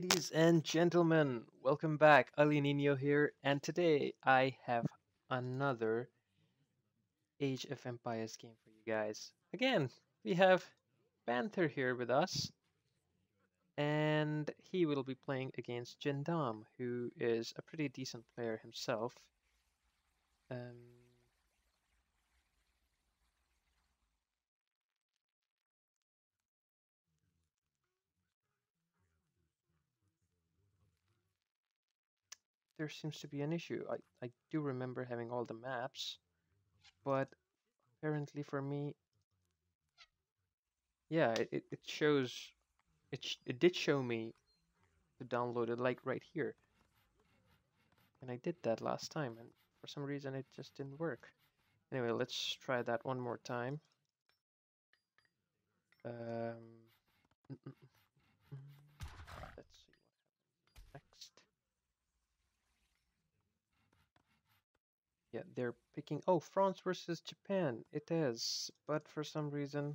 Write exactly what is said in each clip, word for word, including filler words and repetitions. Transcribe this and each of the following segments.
Ladies and gentlemen, welcome back. Ali Nino here, and today I have another Age of Empires game for you guys. Again, we have Panther here with us, and he will be playing against Gendarme, who is a pretty decent player himself. Um, there seems to be an issue. I, I do remember having all the maps, but apparently for me, yeah, it, it, it shows, it, sh it did show me to download it like right here. And I did that last time, and for some reason it just didn't work. Anyway, let's try that one more time. Um, mm, mm, mm, mm. Let's see what happens next. Yeah, they're picking. Oh, France versus Japan. It is, but for some reason.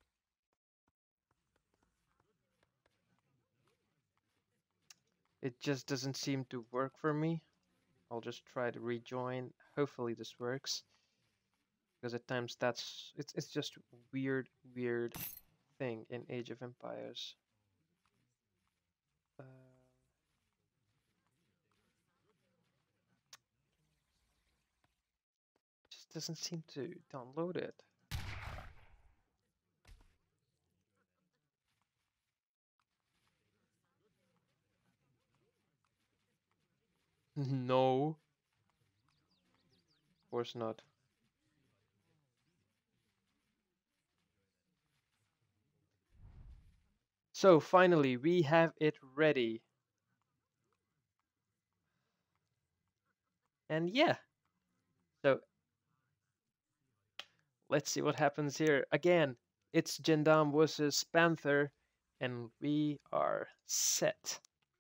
It just doesn't seem to work for me. I'll just try to rejoin. Hopefully this works. Because at times that's it's it's just weird, weird thing in Age of Empires. Uh, just doesn't seem to download it. No, of course not. So finally, we have it ready. And yeah, so let's see what happens here. Again, it's Gendarme versus Panther, and we are set.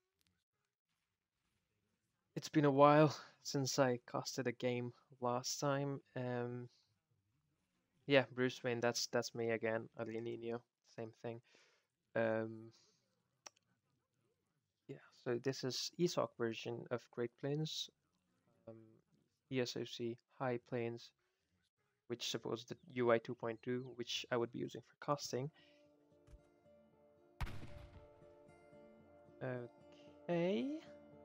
It's been a while since I casted a game last time. Um, yeah, Bruce Wayne, that's that's me again. Ali Nino, same thing. Um, yeah, so this is E S O C version of Great Plains, um, E S O C High Plains, which supports the U I two point two, which I would be using for casting. Okay.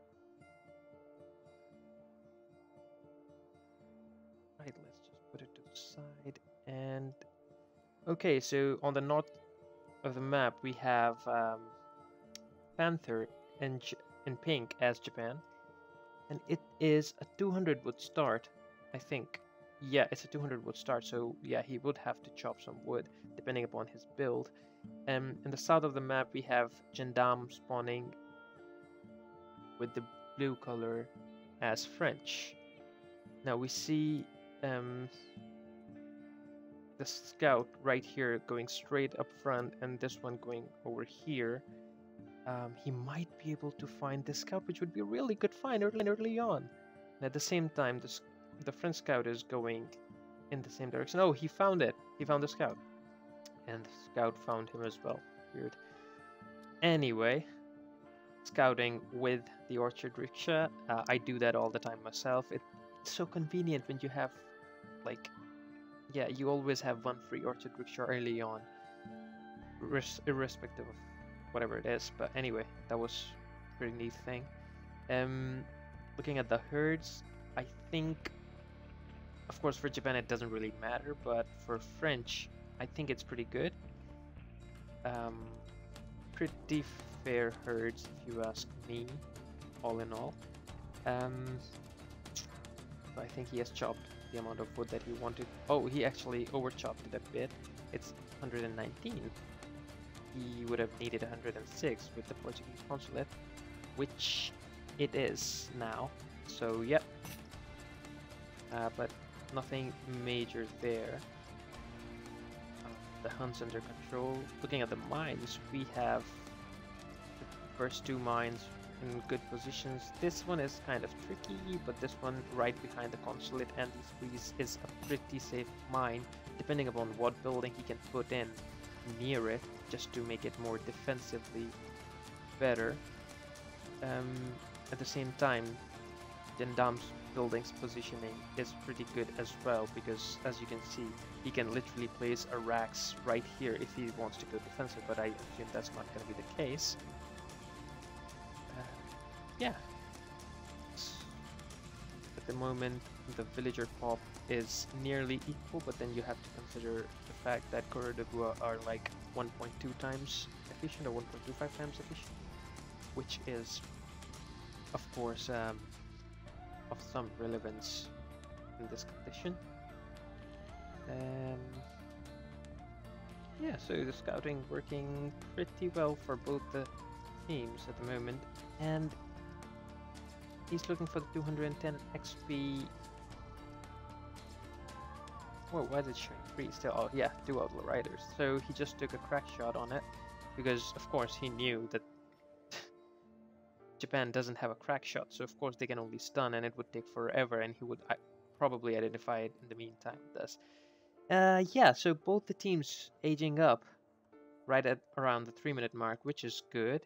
Right, let's just put it to the side. And okay, so on the north of the map, we have um, Panther in, J in pink as Japan. And it is a two hundred wood start, I think. Yeah, it's a two hundred wood start, so yeah, he would have to chop some wood, depending upon his build. Um, in the south of the map, we have Gendarme spawning with the blue color as French. Now we see um, the scout right here going straight up front, and this one going over here. Um, he might be able to find the scout, which would be a really good find early, early on. And at the same time, the, the French scout is going in the same direction. Oh, he found it. He found the scout. And the scout found him as well. Weird. Anyway, scouting with the orchard rickshaw. Uh, I do that all the time myself. It's so convenient when you have, like, yeah, you always have one free orchard rickshaw early on, irrespective of whatever it is. But anyway, that was a pretty neat thing. Um, looking at the herds, I think, of course, for Japan it doesn't really matter, but for French, I think it's pretty good. Um, pretty fair herds, if you ask me, all in all. Um, I think he has chopped the amount of wood that he wanted. Oh, he actually over chopped it a bit. It's one hundred nineteen. He would have needed one hundred six with the Portuguese consulate, which it is now. So, yep. Uh, but nothing major there. Uh, the hunt's under control. Looking at the mines, we have the first two mines in good positions. This one is kind of tricky, but this one right behind the consulate and these trees is a pretty safe mine, depending upon what building he can put in near it, just to make it more defensively better. um, at the same time, Gendarme's building's positioning is pretty good as well, because as you can see, he can literally place a racks right here if he wants to go defensive, but I assume that's not going to be the case. Uh, yeah. At the moment, the villager pop is nearly equal, but then you have to consider the fact that Corps de Bois are like one point two times efficient or one point two five times efficient, which is, of course, um, of some relevance in this condition. Um, yeah, so the scouting working pretty well for both the teams at the moment, and he's looking for the two hundred ten X P. Whoa, why did it show three still? Oh yeah, two outlaw riders. So he just took a crack shot on it, because of course he knew that Japan doesn't have a crack shot, so of course they can only stun, and it would take forever, and he would uh, probably identify it in the meantime. Thus, uh, yeah. So both the teams aging up, right at around the three-minute mark, which is good.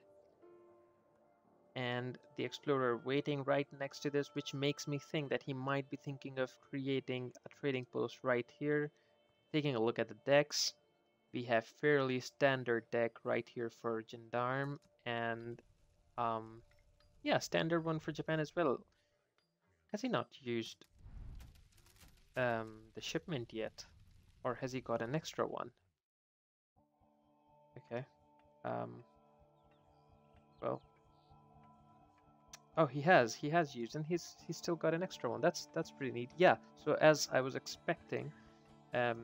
And the explorer waiting right next to this, which makes me think that he might be thinking of creating a trading post right here. Taking a look at the decks, we have fairly standard deck right here for Gendarme, and um, yeah, standard one for Japan as well. Has he not used um, the shipment yet, or has he got an extra one? Okay. Um, well. Oh, he has. He has used, and he's he's still got an extra one. That's that's pretty neat. Yeah. So as I was expecting, um,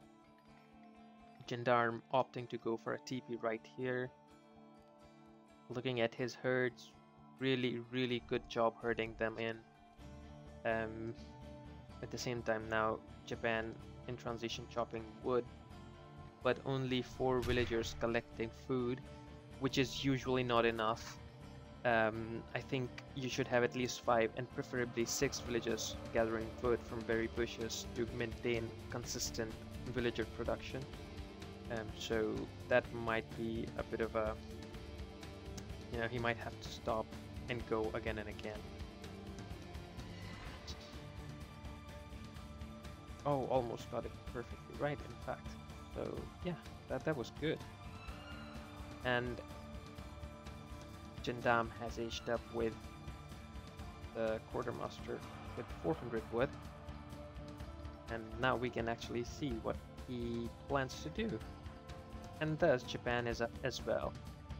Gendarme opting to go for a T P right here. Looking at his herds, really really good job herding them in. Um, at the same time now, Japan in transition chopping wood, but only four villagers collecting food, which is usually not enough. Um, I think you should have at least five and preferably six villagers gathering wood from berry bushes to maintain consistent villager production. Um, so that might be a bit of a, you know, he might have to stop and go again and again. Oh, almost got it perfectly right, in fact. So yeah, that, that was good. And Gendarme has aged up with the quartermaster with four hundred wood, and now we can actually see what he plans to do, and thus Japan is up as well.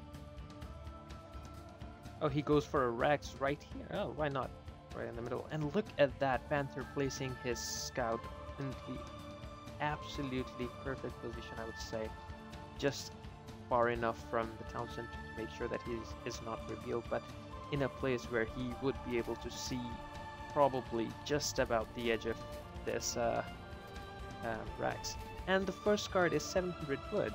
Oh, he goes for a Rex right here. Oh, why not? Right in the middle. And look at that, Panther placing his scout in the absolutely perfect position, I would say. Just far enough from the town center to make sure that he is, is not revealed, but in a place where he would be able to see probably just about the edge of this uh, uh, Rex. And the first card is seven hundred wood.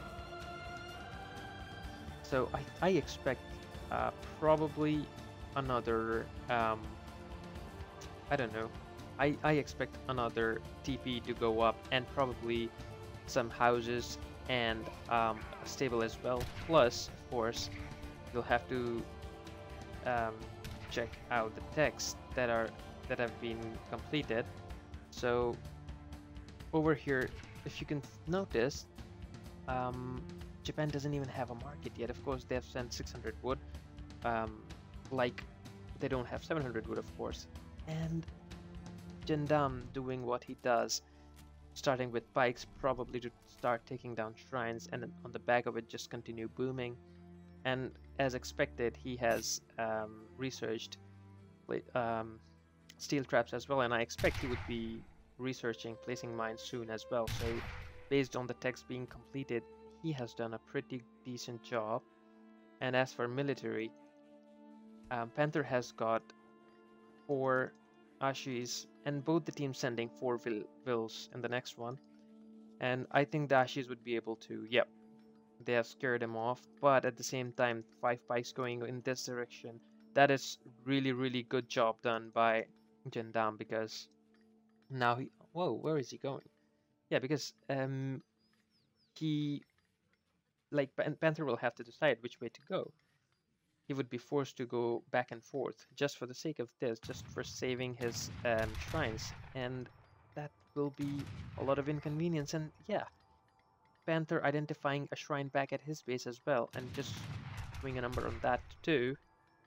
So I, I expect uh, probably another, um, I don't know, I, I expect another T P to go up, and probably some houses and um, a stable as well. Plus, of course, you'll have to um, check out the texts that are that have been completed. So over here, if you can notice, um, Japan doesn't even have a market yet. Of course, they have sent six hundred wood, um, like they don't have seven hundred wood, of course. And Gendarme doing what he does, starting with pikes, probably to start taking down shrines, and then on the back of it just continue booming. And as expected, he has um, researched um, steel traps as well, and I expect he would be researching placing mines soon as well. So based on the text being completed, he has done a pretty decent job. And as for military, um, Panther has got four Ashis, and both the teams sending four vil Vils in the next one. And I think the Ashis would be able to, yep, they have scared him off. But at the same time, five pikes going in this direction, that is really, really good job done by Gendarme, because now he, whoa, where is he going? Yeah, because um, he, like, Panther will have to decide which way to go. he would be forced to go back and forth just for the sake of this, just for saving his um, shrines, and that will be a lot of inconvenience. And yeah, Panther identifying a shrine back at his base as well, and just doing a number on that too.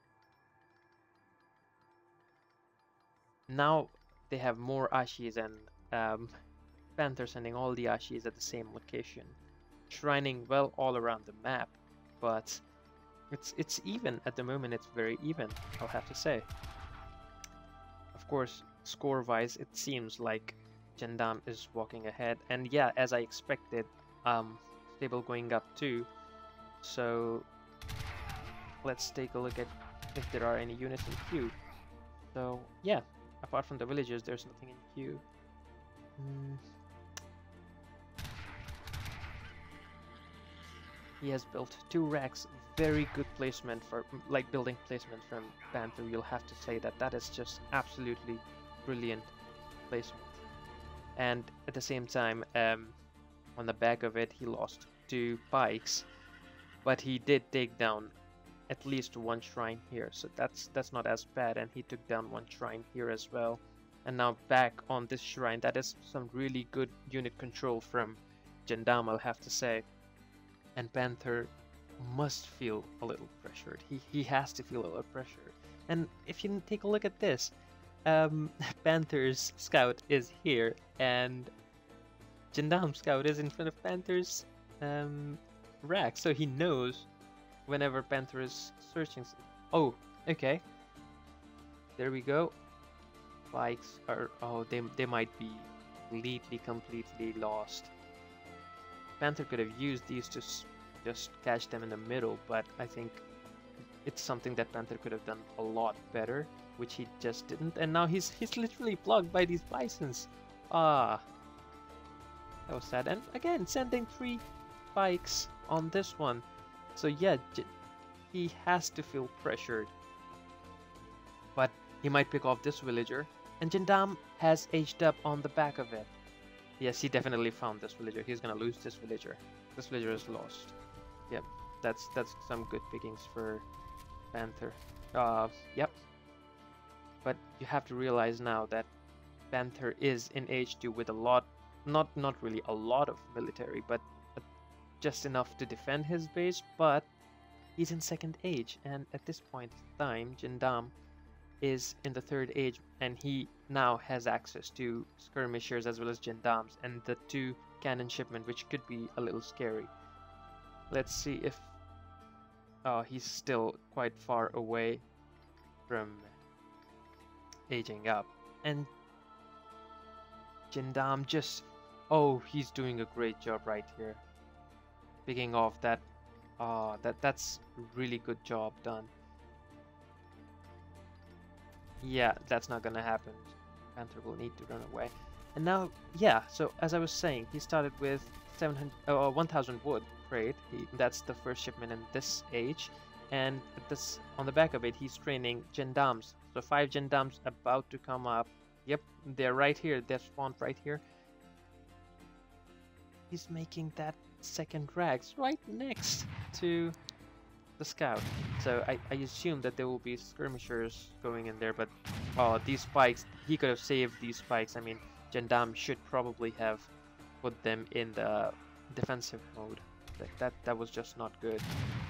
Now they have more Ashis, and um, Panther sending all the Ashis at the same location, shrining well all around the map, but it's it's even at the moment. It's very even, I'll have to say. Of course, score-wise, it seems like Gendarme is walking ahead, and yeah, as I expected, um, stable going up too. So let's take a look at if there are any units in queue. So yeah, apart from the villagers, there's nothing in queue. Mm. He has built two racks. Very good placement for, like, building placement from Panther. You'll have to say that that is just absolutely brilliant placement. And at the same time, um, on the back of it, he lost two pikes, but he did take down at least one shrine here, so that's that's not as bad. And he took down one shrine here as well. And now back on this shrine, that is some really good unit control from Gendarme, I'll have to say. And Panther must feel a little pressured. He he has to feel a little pressured. And if you take a look at this, um, Panther's scout is here, and Gendarme's scout is in front of Panther's um, rack, so he knows whenever Panther is searching. Oh, okay. There we go. Bikes are, oh, they they might be completely completely lost. Panther could have used these to just catch them in the middle, but I think it's something that Panther could have done a lot better, which he just didn't. And now he's he's literally blocked by these bisons. Ah, that was sad. And again, sending three bikes on this one. So yeah, he has to feel pressured. But he might pick off this villager, and Gendarme has aged up on the back of it. Yes, he definitely found this villager. He's gonna lose this villager. This villager is lost. Yep, that's that's some good pickings for Panther. Uh, yep. But you have to realize now that Panther is in H two with a lot, not not really a lot of military, but just enough to defend his base. But he's in second age, and at this point in time, Gendarme is in the third age, and he now has access to skirmishers as well as gendarmes and the two cannon shipment, which could be a little scary. Let's see if oh, he's still quite far away from aging up, and Gendarme just oh he's doing a great job right here, picking off that oh that that's really good job done. Yeah, that's not gonna happen. Panther will need to run away. And now, yeah, so as I was saying, he started with seven hundred, uh, one thousand wood trade. He, that's the first shipment in this age. And this on the back of it, he's training gendarmes. So five gendarmes about to come up. Yep, they're right here. They're spawned right here. He's making that second rags right next to the scout. So I, I assume that there will be skirmishers going in there, but oh, these spikes, he could have saved these spikes. I mean, Gendarme should probably have put them in the defensive mode. That, that, that was just not good.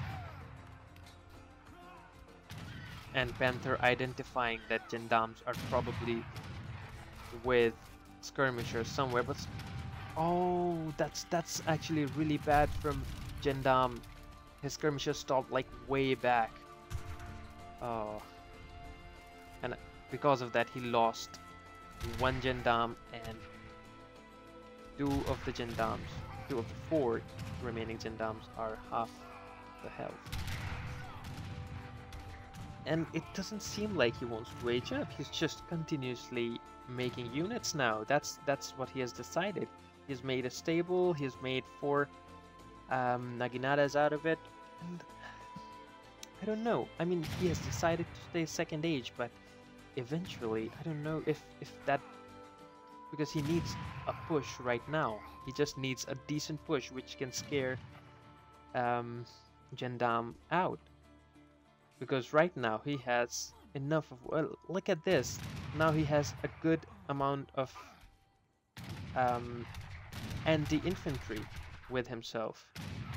And Panther identifying that gendarmes are probably with skirmishers somewhere, but oh, that's that's actually really bad from Gendarme. His skirmishers stopped like way back. Oh, and because of that, he lost one gendarme and two of the gendarmes, two of the four remaining gendarmes are half the health. And it doesn't seem like he wants to age up. He's just continuously making units now. That's that's what he has decided. He's made a stable. He's made four um, Naginatas out of it. And I don't know. I mean, he has decided to stay second age, but eventually, I don't know if if that, because he needs a push right now. He just needs a decent push, which can scare um, Gendarme out. because right now he has enough of, well, look at this. Now he has a good amount of um, anti-infantry with himself.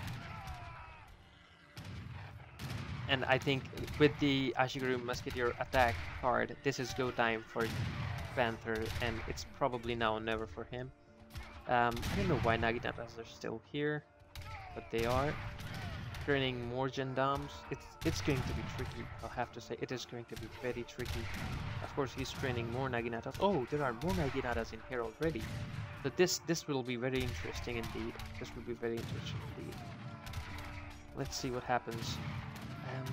And I think with the Ashigaru Musketeer attack card, this is go time for Panther, and it's probably now or never for him. Um, I don't know why Naginatas are still here, but they are. Training more Gendarmes. It's it's going to be tricky, I'll have to say. It is going to be very tricky. Of course, he's training more Naginatas. Oh, there are more Naginatas in here already. So this, this will be very interesting indeed. This will be very interesting indeed. Let's see what happens. Um,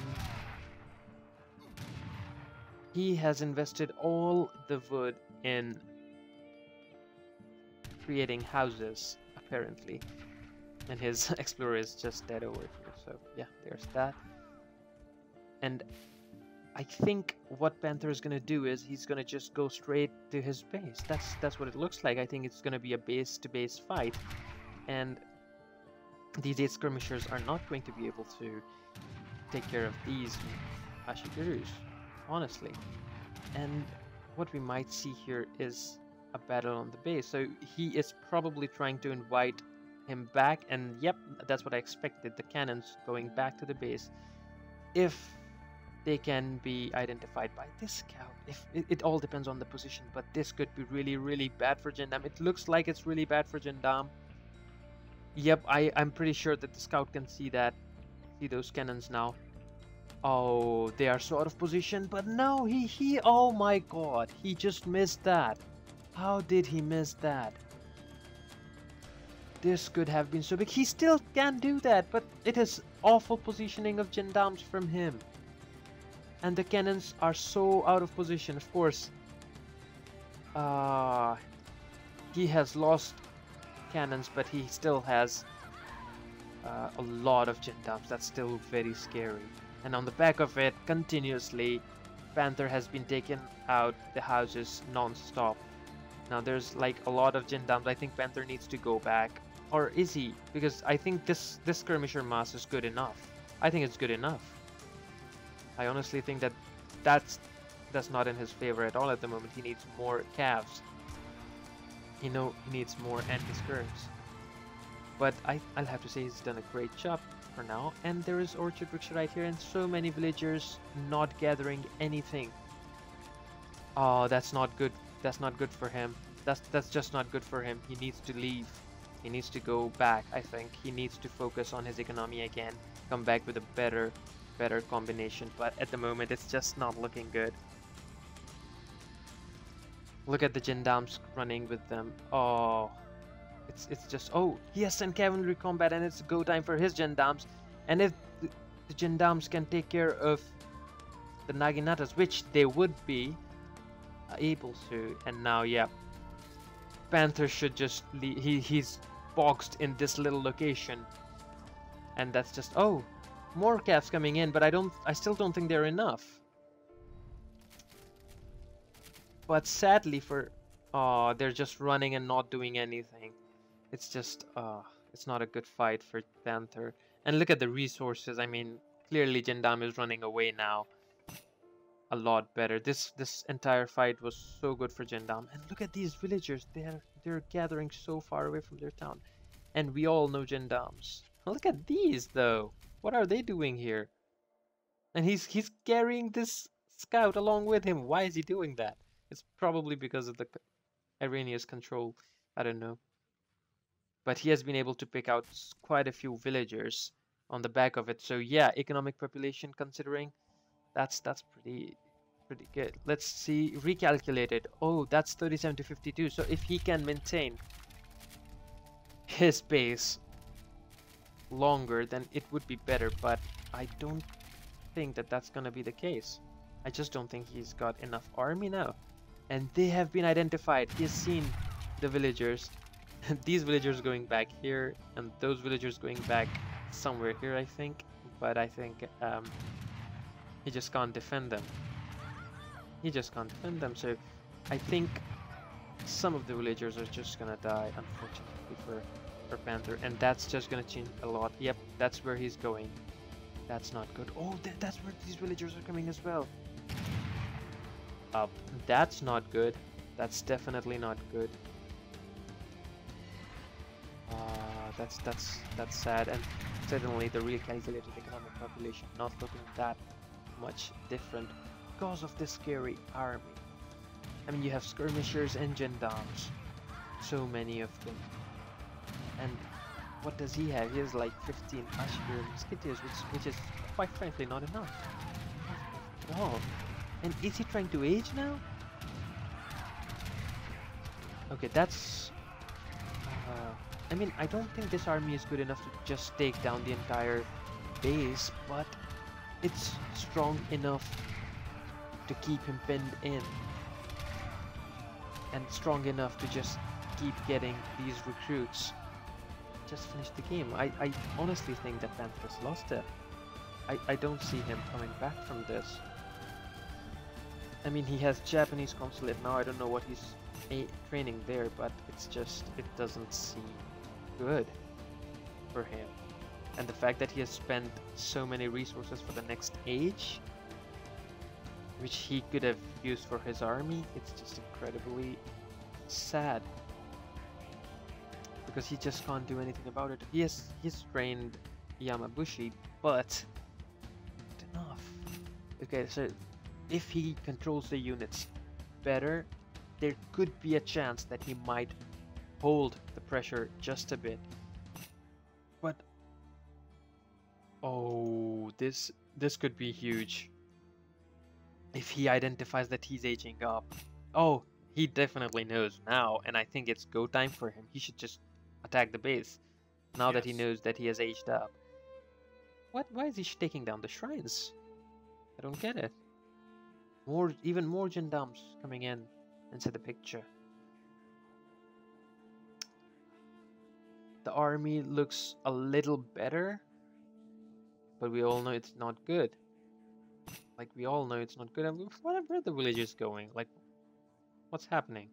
he has invested all the wood in creating houses, apparently. And his explorer is just dead over here, so yeah, there's that. And I think what Panther is gonna do is he's gonna just go straight to his base. That's that's what it looks like. I think it's gonna be a base-to-base fight, and these eight skirmishers are not going to be able to take care of these Ashigarus, honestly. And what we might see here is a battle on the base. So he is probably trying to invite him back, and yep, that's what I expected. The cannons going back to the base. If they can be identified by this scout, if it, it all depends on the position, but this could be really, really bad for Gendarme. It looks like it's really bad for Gendarme. Yep, I, I'm pretty sure that the scout can see that. See those cannons now. Oh, they are so out of position, but no, he, he, oh my god, he just missed that. How did he miss that? This could have been so big. He still can do that, but it is awful positioning of Gendarmes from him. And the cannons are so out of position, of course. Uh, he has lost cannons, but he still has uh, a lot of Gendarmes. That's still very scary. And on the back of it, continuously, Panther has been taking out the houses non-stop. Now there's like a lot of Gendarmes. I think Panther needs to go back. Or is he? Because I think this, this skirmisher mass is good enough. I think it's good enough. I honestly think that that's, that's not in his favor at all at the moment. He needs more calves. You know, he needs more anti-skirms. But I, I'll have to say he's done a great job for now. And there is Orchard Rickshaw right here, and so many villagers not gathering anything. Oh, that's not good. That's not good for him. That's that's just not good for him. He needs to leave. He needs to go back, I think. He needs to focus on his economy again. Come back with a better, better combination. But at the moment, it's just not looking good. Look at the Gendarmes running with them. Oh, it's it's just, oh, he has sent cavalry combat, and it's go time for his Gendarmes. And if the, the Gendarmes can take care of the Naginatas, which they would be able to, and now, yeah, Panther should just leave. He he's boxed in this little location, and that's just, oh, more calves coming in, but I don't, I still don't think they're enough. But sadly for, oh, they're just running and not doing anything. It's just, uh, it's not a good fight for Panther. And look at the resources. I mean, clearly Gendarme is running away now. A lot better. This this entire fight was so good for Gendarme. And look at these villagers. They're they're gathering so far away from their town. And we all know Gendarmes. Look at these though. What are they doing here? And he's he's carrying this scout along with him. Why is he doing that? It's probably because of the Iranian's control. I don't know. But he has been able to pick out quite a few villagers on the back of it. So yeah, economic population considering, That's that's pretty pretty good. Let's see, recalculated. Oh, that's thirty-seven to fifty-two. So if he can maintain his base longer, then it would be better. But I don't think that that's gonna be the case. I just don't think he's got enough army now. And they have been identified. He's seen the villagers. These villagers going back here, and those villagers going back somewhere here, I think. But I think um, he just can't defend them. He just can't defend them. So I think some of the villagers are just gonna die, unfortunately, for, for Panther. And that's just gonna change a lot. Yep, that's where he's going. That's not good. Oh, th that's where these villagers are coming as well. Uh, that's not good. That's definitely not good. Uh, that's that's that's sad. And certainly the real calculated economic population not looking that much different because of this scary army. I mean, you have skirmishers and gendarmes, so many of them. And what does he have? He has like fifteen Ashbury musketeers, which which is quite frankly not enough. Not at all. And is he trying to age now? Okay, that's. Uh, I mean, I don't think this army is good enough to just take down the entire base, but it's strong enough to keep him pinned in. And strong enough to just keep getting these recruits. Just finish the game. I, I honestly think that Panther's lost it. I, I don't see him coming back from this. I mean, he has Japanese consulate now. I don't know what he's a training there, but it's just, it doesn't seem good for him. And the fact that he has spent so many resources for the next age, which he could have used for his army, it's just incredibly sad. Because he just can't do anything about it. He has he's trained Yamabushi, but not enough. Okay, so if he controls the units better, there could be a chance that he might hold the pressure just a bit. But oh, this this could be huge. If he identifies that he's aging up. Oh, he definitely knows now, and I think it's go time for him. He should just attack the base now yes. that he knows that he has aged up. What? Why is he taking down the shrines? I don't get it. More, even more gendarmes coming in into the picture. The army looks a little better, but we all know it's not good. Like, we all know it's not good. I mean, where are the villagers going? Like, what's happening?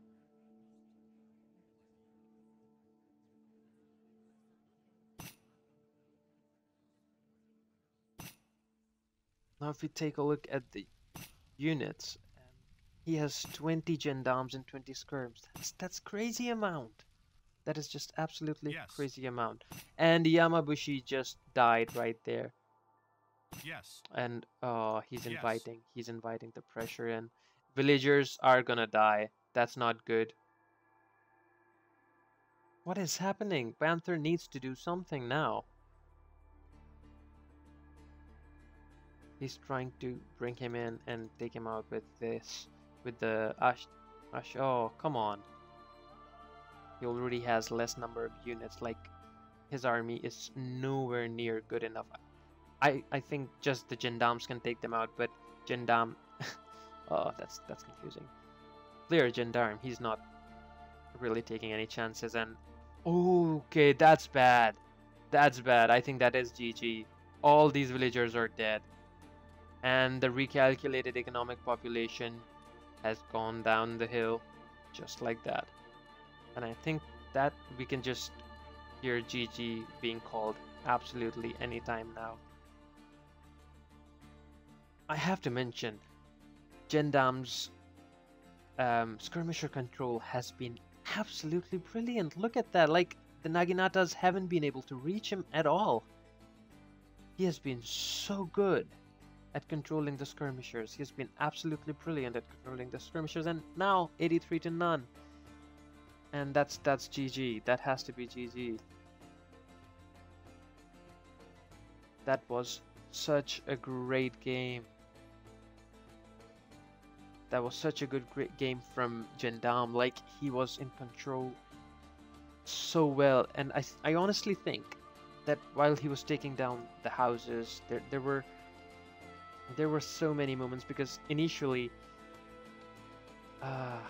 Now, if we take a look at the units, um, he has twenty gendarmes and twenty skirms. That's that's crazy amount. That is just absolutely yes. crazy amount. And Yamabushi just died right there. Yes. And uh, he's yes. inviting, he's inviting the pressure in. Villagers are gonna die. That's not good. What is happening? Panther needs to do something now. He's trying to bring him in and take him out with this, with the Ash, Ash. Oh, come on. He already has less number of units. Like, his army is nowhere near good enough. I I think just the gendarmes can take them out, but gendarme. Oh, that's that's confusing. Clear gendarme. He's not really taking any chances. And okay, that's bad. That's bad. I think that is G G. All these villagers are dead. And the recalculated economic population has gone down the hill just like that. And I think that we can just hear G G being called absolutely anytime now. I have to mention, Gendarme's um, skirmisher control has been absolutely brilliant. Look at that. Like, the Naginatas haven't been able to reach him at all. He has been so good at controlling the skirmishers. He has been absolutely brilliant at controlling the skirmishers, and now eighty-three to none. And that's that's G G. That has to be G G. That was such a great game. That was such a good great game from Gendarme. Like, he was in control so well, and I I honestly think that while he was taking down the houses, there there were there were so many moments, because initially, uh,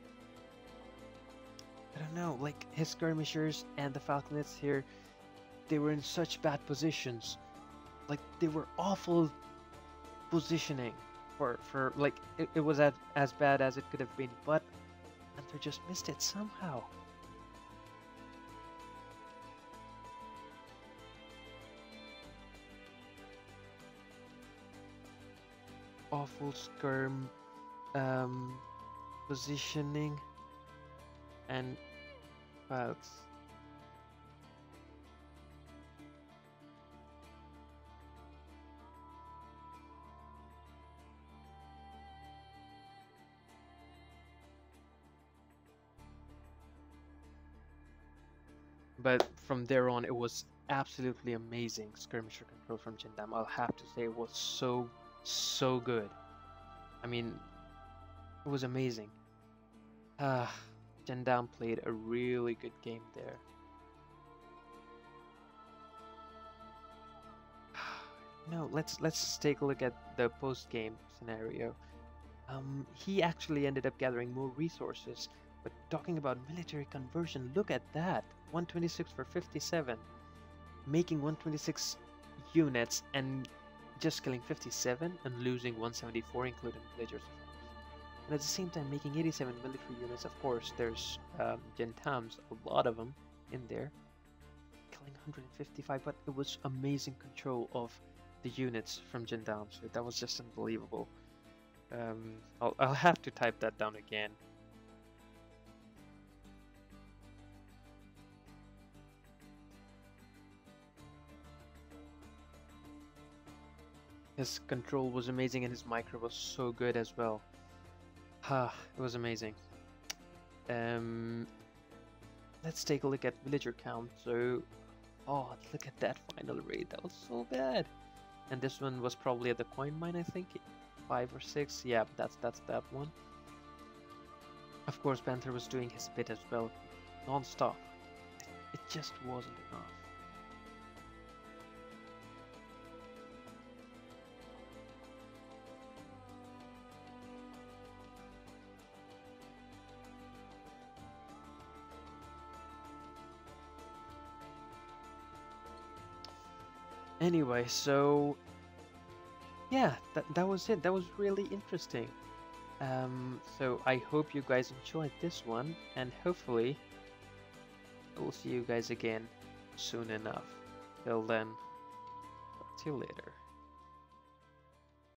I don't know, like, his skirmishers and the falconets here, they were in such bad positions. Like, they were awful positioning for, for like, it, it was as, as bad as it could have been, but Panther just missed it somehow. awful skirm um, positioning and files. But from there on, it was absolutely amazing skirmisher control from Gendarme. I'll have to say it was so, so good. I mean, it was amazing. Ah, Gendarme played a really good game there. No, let's let's take a look at the post-game scenario. Um, he actually ended up gathering more resources. But talking about military conversion, look at that. one twenty-six for fifty-seven. Making one twenty-six units and just killing fifty-seven and losing one seventy-four, including villagers. And at the same time making eighty-seven military units. Of course, there's um, Gendarmes, a lot of them in there. Killing one hundred fifty-five, but it was amazing control of the units from Gendarme. So that was just unbelievable. Um, I'll, I'll have to type that down again. His control was amazing and his micro was so good as well. Ah, it was amazing. Um, let's take a look at villager count. So, oh, look at that final raid. That was so bad. And this one was probably at the coin mine, I think. Five or six. Yeah, that's that's that one. Of course, Panther was doing his bit as well, non-stop. It just wasn't enough. Anyway, so yeah, that, that was it. That was really interesting. Um, so I hope you guys enjoyed this one, and hopefully I will see you guys again soon enough. Till then, talk to you later.